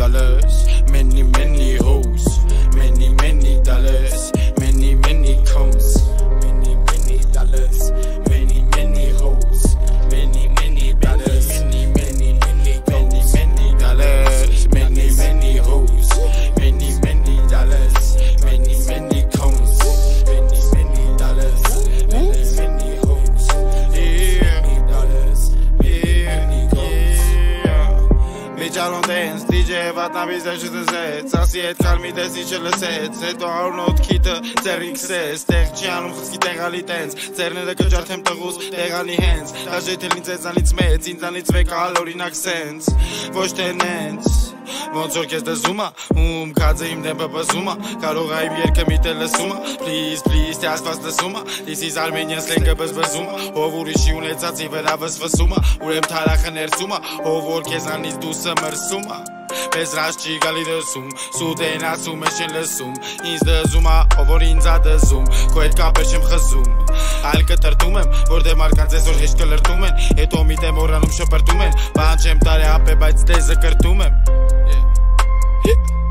dollars, many hoes, many dollars, many comes, many dollars, many hoes, many dollars, many dollars, many hoes, many dollars, many comes, many dollars, many hoes, many dollars, many comes. Bitch, I don't dance, DJ վատնա բիզեշը դզեց, ասի էտ կալմի դեսի չլսեց, հետո արունոտ քիթը ձերիք սես, տեղ չի անում խսկի տեղալի տենց, ձերները կջարդեմ տղուս տեղանի հենց, դաժեթել ինձ էծանից մեծ, ինձանից վեկալ օրինակ սենց, ոչ թե նենց, ոնց որ կեզ դզումա, կածը իմ դեմպը պզումա, կարող ա իմ երկը միտը լսումա, please, թե ասված լսումա, this is Armenian slang-ը բզբզումա, հով ուրիշի ունեցածի վրա վսվսումա, ուրեմ թարախը ներծումա, հով որ կեզանից դուսը մրսումա, Bez raż ci gali dăsum, sute nasum ești lăsum, inz dăzuma, ovor inza dăzum, coet ca perșem xăzum. Al că tărtumem, vor de marcanțe zor hești că lărtumen, e to mite moranum și părtumen, bancem tare ape baiți de zăcărtumem.